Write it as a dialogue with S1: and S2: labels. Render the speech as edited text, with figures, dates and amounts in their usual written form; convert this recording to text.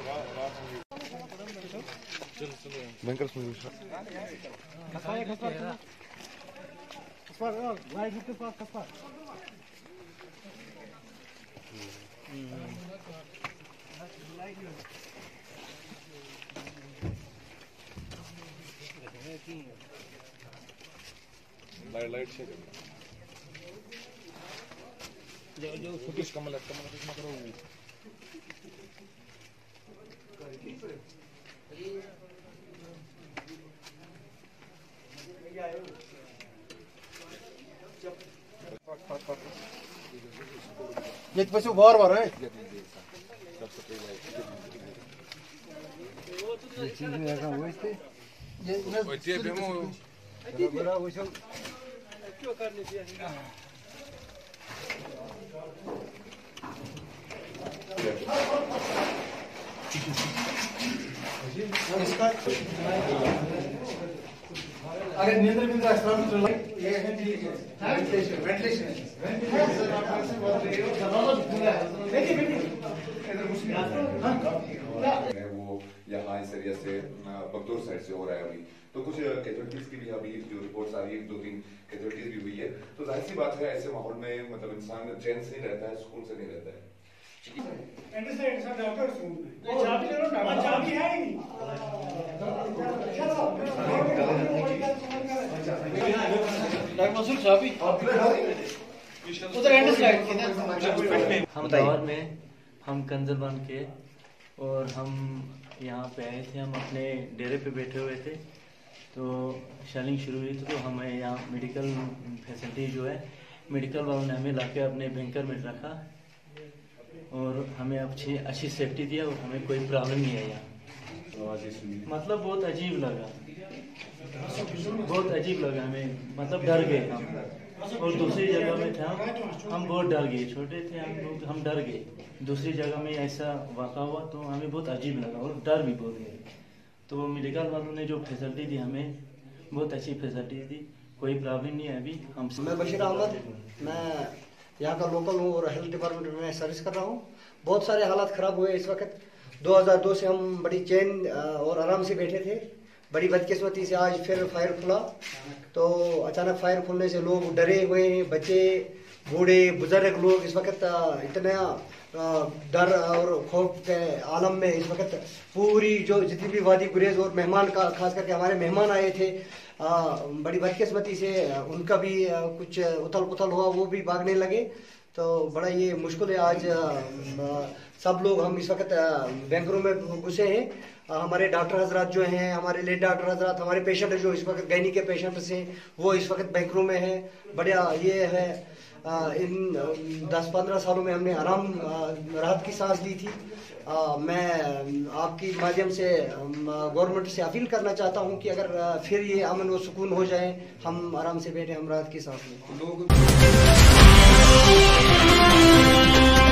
S1: भयंकर smell light से जो फुटेज कमल इसमें करो ये पैसे बार है क्यों करने दिया अगर नियंत्रण बिंदु स्थान ये है वेंटिलेशन वो यहाँ इस एरिया से बगतौर साइड से हो रहा है अभी, तो कुछ कैजुअलिटीज की भी अभी जो रिपोर्ट्स आ रही है, 2-3 कैजुअलिटीज भी हुई है, तो जाहिर सी बात है ऐसे माहौल में मतलब इंसान चैन से नहीं रहता है, सुकून से नहीं रहता है।
S2: हम दौर में हम कंजर बन के और हम यहाँ पे आए थे, हम अपने डेरे पे बैठे हुए थे, तो शेलिंग शुरू हुई थी। तो हमें यहाँ मेडिकल फैसिलिटी जो है, मेडिकल वालों ने हमें लाके अपने बैंकर में रखा और हमें अच्छी सेफ्टी दिया और हमें कोई प्रॉब्लम नहीं है यहाँ। मतलब बहुत अजीब लगा हमें, मतलब डर गए हम। और दूसरी जगह में था, हम बहुत डर गए, छोटे थे हम लोग, हम डर गए। दूसरी जगह में ऐसा वाक़ा हुआ तो हमें बहुत अजीब लगा और डर भी बहुत गए। तो मेडिकल वालों ने जो फैसिलिटी दी हमें, बहुत अच्छी फैसिलिटी दी, कोई प्रॉब्लम नहीं है अभी हम।
S3: मैं बशीर अहमद, मैं यहाँ का लोकल हूँ और हेल्थ डिपार्टमेंट में सर्विस कर रहा हूँ। बहुत सारे हालात ख़राब हुए इस वक्त। 2002 से हम बड़ी चैन और आराम से बैठे थे। बड़ी बदकिस्मती से आज फिर फायर खुला, तो अचानक फायर खुलने से लोग डरे हुए हैं, बच्चे, बूढ़े, बुजुर्ग लोग इस वक्त इतना डर और खौफ के आलम में इस वक्त पूरी जो जितनी भी वादी गुरेज और मेहमान का, खास करके हमारे मेहमान आए थे, बड़ी बदकिस्मती से उनका भी कुछ उथल पुथल हुआ, वो भी भागने लगे। तो बड़ा ये मुश्किल है। आज सब लोग हम इस वक्त बैंकरों में घुसे हैं। हमारे डॉक्टर हजरात जो हैं, हमारे लेड डॉक्टर हजरात, हमारे पेशेंट जो इस वक्त गैनी के पेशेंट्स हैं, वो इस वक्त बैंकरों में हैं। बढ़िया ये है, इन 10-15 सालों में हमने आराम राहत की सांस ली थी। मैं आपकी माध्यम से गवर्नमेंट से अपील करना चाहता हूं कि अगर फिर ये अमन व सुकून हो जाए, हम आराम से बैठे, हम राहत की सांस लें।